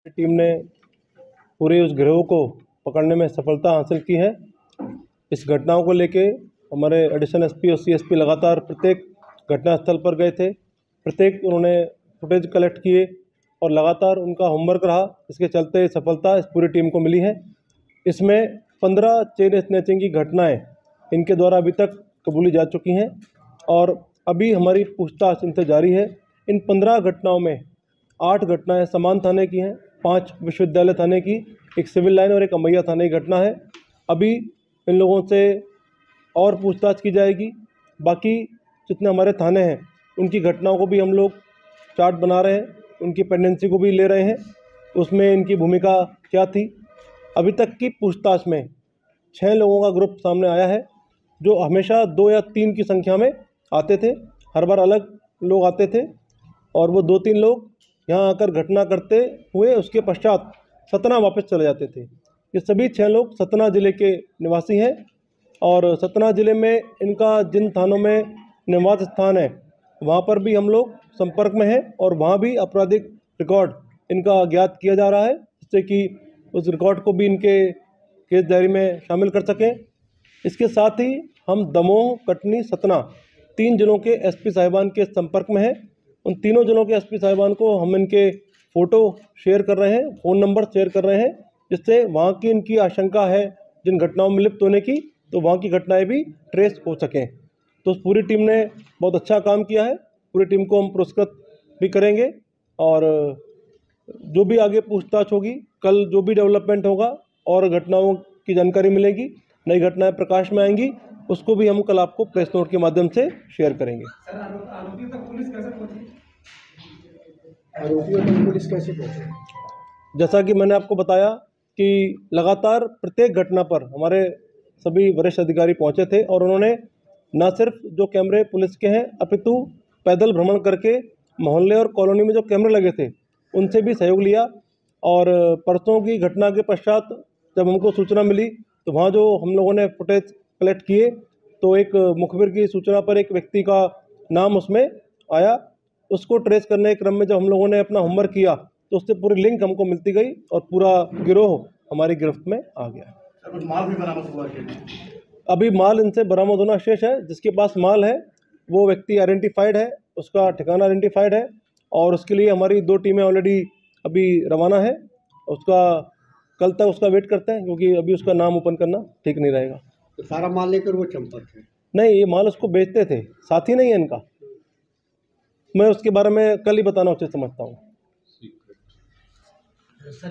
Team ने पूरे उस गिरोह को पकड़ने में सफलता हासिल की है। इस घटनाओं को लेके हमारे एडिशनल एसपी और सीएसपी लगातार प्रत्येक घटनास्थल पर गए थे। प्रत्येक उन्होंने फुटेज कलेक्ट किए और लगातार उनका होमवर्क रहा। इसके चलते सफलता इस पूरी टीम को मिली है। इसमें 15 चेन स्नैचिंग की घटनाएं इनके द्वारा अभी तक कबूली जा चुकी हैं और अभी हमारी पूछताछ इनसे जारी है। इन 15 घटनाओं में 8 घटनाएं समान थाने की हैं, 5 विश्वविद्यालय थाने की, एक सिविल लाइन और एक अमैया थाने की घटना है। अभी इन लोगों से और पूछताछ की जाएगी। बाकी जितने हमारे थाने हैं उनकी घटनाओं को भी हम लोग चार्ट बना रहे हैं, उनकी पेंडेंसी को भी ले रहे हैं, उसमें इनकी भूमिका क्या थी। अभी तक की पूछताछ में 6 लोगों का ग्रुप सामने आया है जो हमेशा 2 या 3 की संख्या में आते थे। हर बार अलग लोग आते थे और वो 2-3 लोग यहाँ आकर घटना करते हुए उसके पश्चात सतना वापस चले जाते थे। ये सभी 6 लोग सतना ज़िले के निवासी हैं और सतना ज़िले में इनका जिन थानों में निवास स्थान है वहाँ पर भी हम लोग संपर्क में हैं और वहाँ भी आपराधिक रिकॉर्ड इनका ज्ञात किया जा रहा है, जिससे कि उस रिकॉर्ड को भी इनके केस डायरी में शामिल कर सकें। इसके साथ ही हम दमोह, कटनी, सतना 3 जिलों के एसपी साहिबान के संपर्क में हैं। उन तीनों जिलों के एसपी साहिबान को हम इनके फ़ोटो शेयर कर रहे हैं, फ़ोन नंबर शेयर कर रहे हैं, जिससे वहाँ की इनकी आशंका है जिन घटनाओं में लिप्त होने की, तो वहाँ की घटनाएं भी ट्रेस हो सकें। तो पूरी टीम ने बहुत अच्छा काम किया है। पूरी टीम को हम पुरस्कृत भी करेंगे और जो भी आगे पूछताछ होगी, कल जो भी डेवलपमेंट होगा और घटनाओं की जानकारी मिलेगी, नई घटनाएं प्रकाश में आएंगी, उसको भी हम कल आपको प्रेस नोट के माध्यम से शेयर करेंगे। आरोपियों तक पुलिस कैसे पहुंची? जैसा कि मैंने आपको बताया कि लगातार प्रत्येक घटना पर हमारे सभी वरिष्ठ अधिकारी पहुंचे थे और उन्होंने न सिर्फ जो कैमरे पुलिस के हैं अपितु पैदल भ्रमण करके मोहल्ले और कॉलोनी में जो कैमरे लगे थे उनसे भी सहयोग लिया। और परसों की घटना के पश्चात जब हमको सूचना मिली तो वहाँ जो हम लोगों ने फुटेज कलेक्ट किए तो एक मुखबिर की सूचना पर एक व्यक्ति का नाम उसमें आया। उसको ट्रेस करने के क्रम में जब हम लोगों ने अपना होमवर्क किया तो उससे पूरी लिंक हमको मिलती गई और पूरा गिरोह हमारी गिरफ्त में आ गया। कुछ माल भी बरामद हुआ है? अभी माल इनसे बरामद होना शेष है। जिसके पास माल है वो व्यक्ति आइडेंटिफाइड है, उसका ठिकाना आइडेंटिफाइड है और उसके लिए हमारी 2 टीमें ऑलरेडी अभी रवाना है। उसका कल तक उसका वेट करते हैं क्योंकि अभी उसका नाम ओपन करना ठीक नहीं रहेगा। तो सारा माल लेकर वो चंपत है? नहीं, ये माल उसको बेचते थे, साथी नहीं है इनका। मैं उसके बारे में कल ही बताना उचित समझता हूँ।